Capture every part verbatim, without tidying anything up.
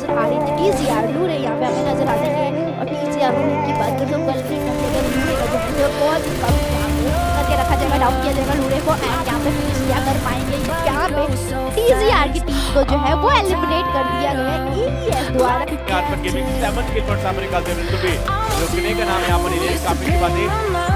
आ रही थी टीसीआर लूरे यहाँ पे हमें नजर आ जाएंगे। और टीसीआर की बात करें तो कल भी लूरे का जो है बहुत ही कम करके रखा जाएगा, डाउन किया जाएगा लूरे को। एंड यहाँ पे फिनिश क्या कर पाएंगे, यहाँ पे टीसीआर की टीम को जो है वो एलिमिनेट कर दिया गया है एईएस द्वारा। Arpan gaming seven kill points सामने निकालते हैं बिल्कुल भी रुकने का नाम यहाँ पर नहीं है। काफी की बातें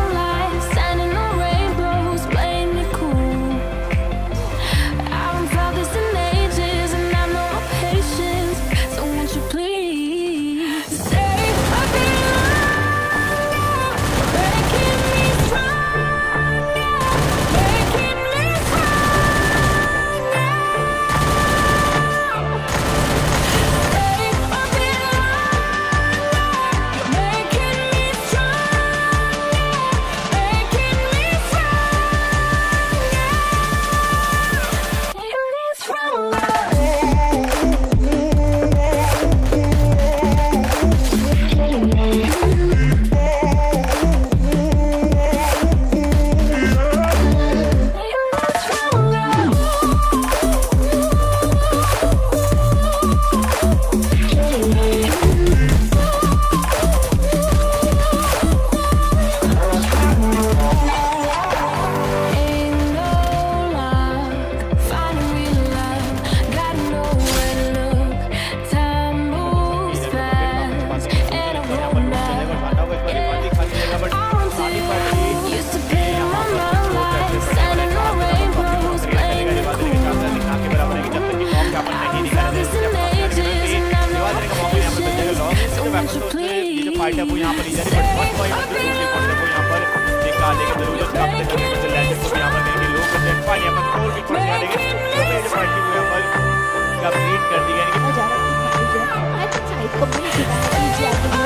फाइट है वो यहाँ पर इधर पर वन बाय वन के पॉइंट को यहाँ पर निकालने की जरूरत है। अपने करने में लेजेंड को यहाँ पर देंगे लोग करते हैं फाइट यहाँ पर फोर भी पॉइंट देंगे तो ये फाइट को यहाँ पर कंप्लीट कर दी गई है। जा रहा है आई थिंक साइड को मिल चुका है ईजी आगे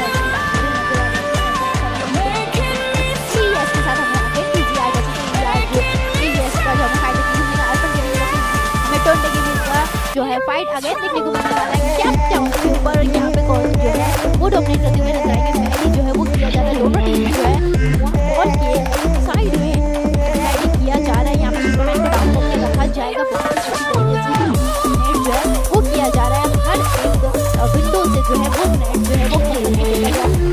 सीएस के साथ हम आगे ईजी आ जाएगी सीएस का जो फाइट है आर्पन में टोन गेमिंग का जो है फाइट अगेन देखने को मिलने वाला है। क्या चाहूँ के ऊपर यहाँ पे कौन जो है वो डोमिनेट करते हुए नजर आएंगे। पहले जो है वो किया जा रहा है, दोनों टीम जो है वहाँ बॉल के साइड में हेडिंग किया जा रहा है। यहाँ पे सुपरमैन को डाउन करके रखा जाएगा, बहुत अच्छी तरीके से नेट जो है वो किया जा रहा है। हर एक विंडो से जो है वो नेट जो है वो किया जा रहा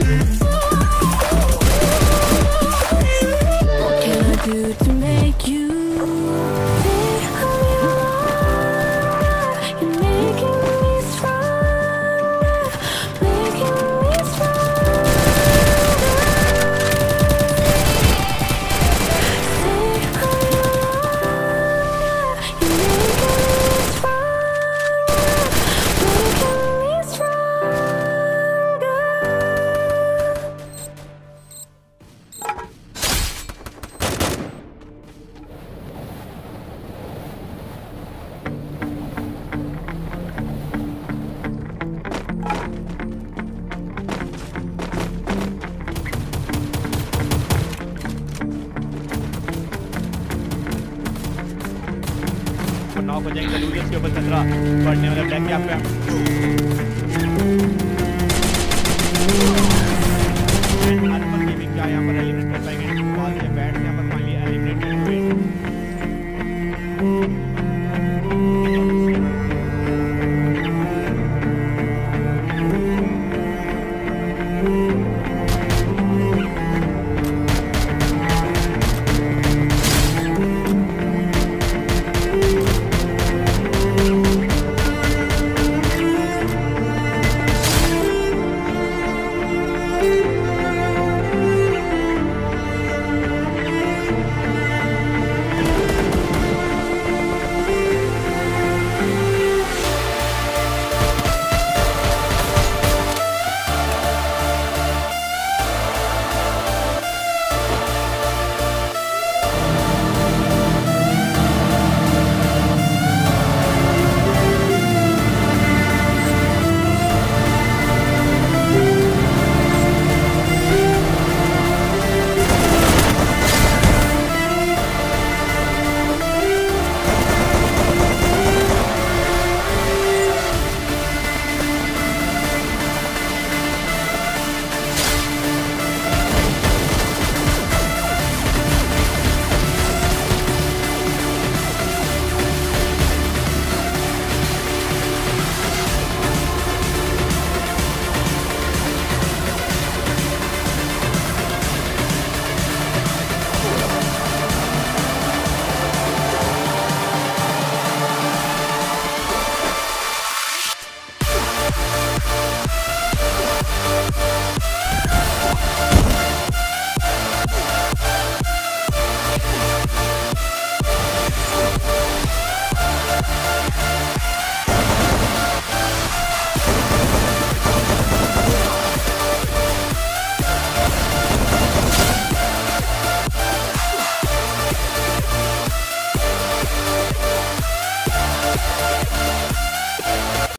नॉक हो जाएंगे लूजर्स के ऊपर खतरा बढ़ने वाला ब्लैक कैप पे